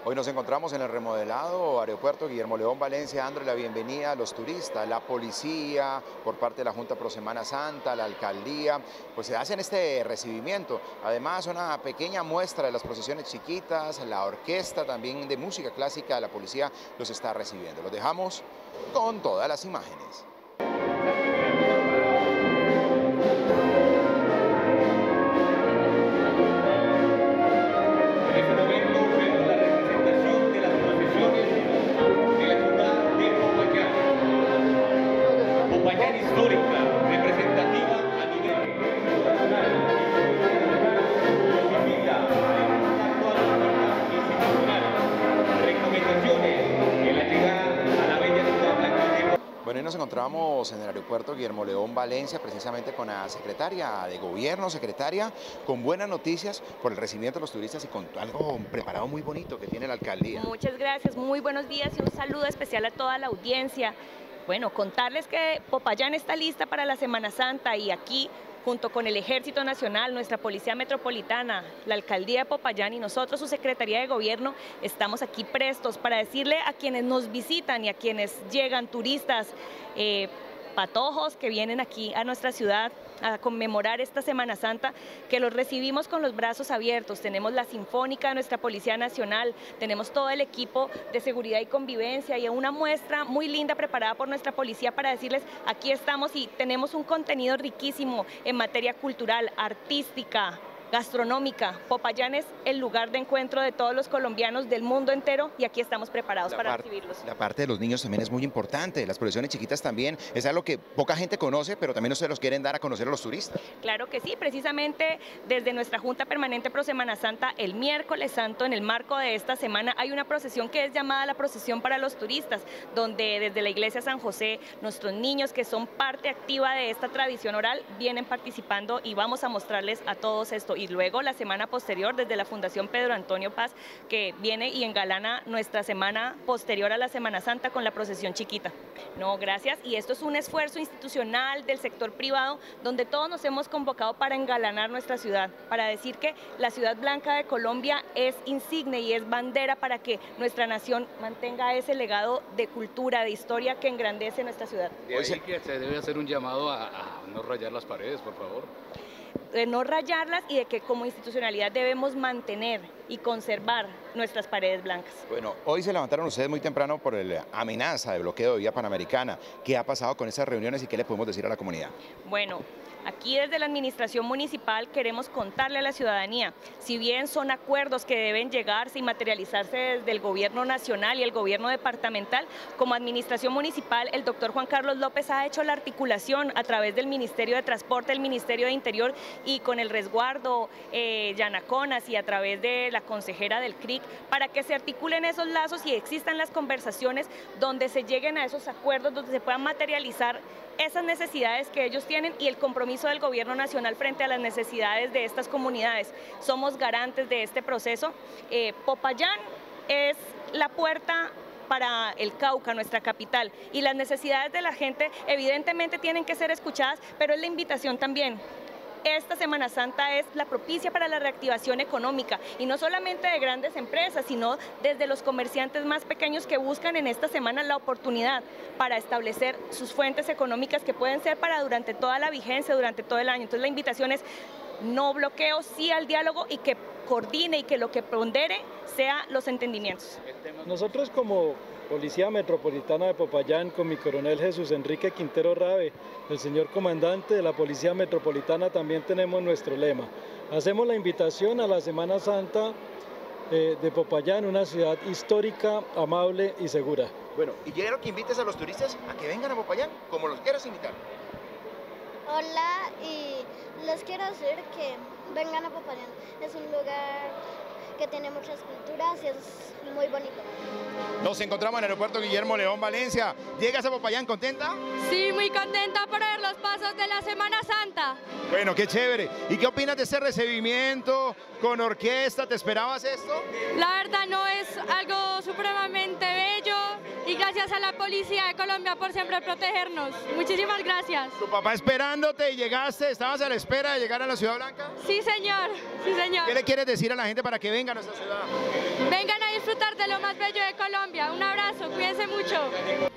Hoy nos encontramos en el remodelado aeropuerto Guillermo León Valencia, dando la bienvenida a los turistas, la policía, por parte de la Junta Pro Semana Santa, la alcaldía, pues se hacen este recibimiento. Además, una pequeña muestra de las procesiones chiquitas, la orquesta también de música clásica de la policía los está recibiendo. Los dejamos con todas las imágenes. Popayán histórica, representativa a nivel nacional. Nos invita a actuar institucional. Recomendaciones en la llegada a la bella ciudad blanca de... Bueno, y nos encontramos en el aeropuerto Guillermo León Valencia, precisamente con la secretaria de Gobierno, con buenas noticias por el recibimiento de los turistas y con algo preparado muy bonito que tiene la alcaldía. Muchas gracias, muy buenos días y un saludo especial a toda la audiencia. Bueno, contarles que Popayán está lista para la Semana Santa y aquí, junto con el Ejército Nacional, nuestra Policía Metropolitana, la Alcaldía de Popayán y nosotros, su Secretaría de Gobierno, estamos aquí prestos para decirle a quienes nos visitan y a quienes llegan, turistas, patojos que vienen aquí a nuestra ciudad a conmemorar esta Semana Santa, que los recibimos con los brazos abiertos. Tenemos la Sinfónica de nuestra Policía Nacional, tenemos todo el equipo de seguridad y convivencia y una muestra muy linda preparada por nuestra policía para decirles aquí estamos y tenemos un contenido riquísimo en materia cultural, artística, gastronómica. Popayán es el lugar de encuentro de todos los colombianos del mundo entero y aquí estamos preparados para recibirlos. La parte de los niños también es muy importante, las procesiones chiquitas también, es algo que poca gente conoce, pero también ustedes los quieren dar a conocer a los turistas. Claro que sí, precisamente desde nuestra Junta Permanente Pro Semana Santa, el miércoles santo, en el marco de esta semana, hay una procesión que es llamada la procesión para los turistas, donde desde la Iglesia San José, nuestros niños que son parte activa de esta tradición oral, vienen participando y vamos a mostrarles a todos esto. Y luego la semana posterior desde la Fundación Pedro Antonio Paz, que viene y engalana nuestra semana posterior a la Semana Santa con la procesión chiquita. No, gracias. Y esto es un esfuerzo institucional del sector privado donde todos nos hemos convocado para engalanar nuestra ciudad, para decir que la ciudad blanca de Colombia es insigne y es bandera para que nuestra nación mantenga ese legado de cultura, de historia que engrandece nuestra ciudad. De ahí que se debe hacer un llamado a no rayar las paredes, por favor. De no rayarlas y de que como institucionalidad debemos mantener y conservar nuestras paredes blancas. Bueno, hoy se levantaron ustedes muy temprano por la amenaza de bloqueo de vía panamericana. ¿Qué ha pasado con esas reuniones y qué le podemos decir a la comunidad? Bueno, aquí desde la administración municipal queremos contarle a la ciudadanía, si bien son acuerdos que deben llegarse y materializarse desde el gobierno nacional y el gobierno departamental, como administración municipal el doctor Juan Carlos López ha hecho la articulación a través del Ministerio de Transporte, el Ministerio de Interior y con el resguardo Yanaconas y a través de la consejera del CRIC para que se articulen esos lazos y existan las conversaciones donde se lleguen a esos acuerdos, donde se puedan materializar esas necesidades que ellos tienen y el compromiso del gobierno nacional frente a las necesidades de estas comunidades. Somos garantes de este proceso. Popayán es la puerta para el Cauca, nuestra capital, y las necesidades de la gente evidentemente tienen que ser escuchadas, pero es la invitación también. Esta Semana Santa es la propicia para la reactivación económica y no solamente de grandes empresas, sino desde los comerciantes más pequeños que buscan en esta semana la oportunidad para establecer sus fuentes económicas que pueden ser para durante toda la vigencia, durante todo el año. Entonces la invitación es no bloqueo, sí al diálogo y que coordine y que lo que pondere sea los entendimientos. Nosotros como Policía Metropolitana de Popayán, con mi coronel Jesús Enrique Quintero Rabe, el señor comandante de la Policía Metropolitana, también tenemos nuestro lema. Hacemos la invitación a la Semana Santa de Popayán, una ciudad histórica, amable y segura. Bueno, y quiero que invites a los turistas a que vengan a Popayán, como los quieras invitar. Hola, y les quiero decir que vengan a Popayán. Es un lugar que tiene muchas culturas y es muy bonito. Nos encontramos en el aeropuerto Guillermo León Valencia. ¿Llegas a Popayán contenta? Sí, muy contenta por ver los pasos de la Semana Santa. Bueno, qué chévere. ¿Y qué opinas de ese recibimiento con orquesta? ¿Te esperabas esto? La verdad no es algo supremamente bello y gracias a la Policía de Colombia por siempre protegernos. Muchísimas gracias. ¿Tu papá esperándote y llegaste? ¿Estabas a la espera de llegar a la Ciudad Blanca? Sí, señor. Sí, señor. ¿Qué le quieres decir a la gente para que venga a nuestra ciudad? Vengan a disfrutar de lo más bello de Colombia. Un abrazo, cuídense mucho.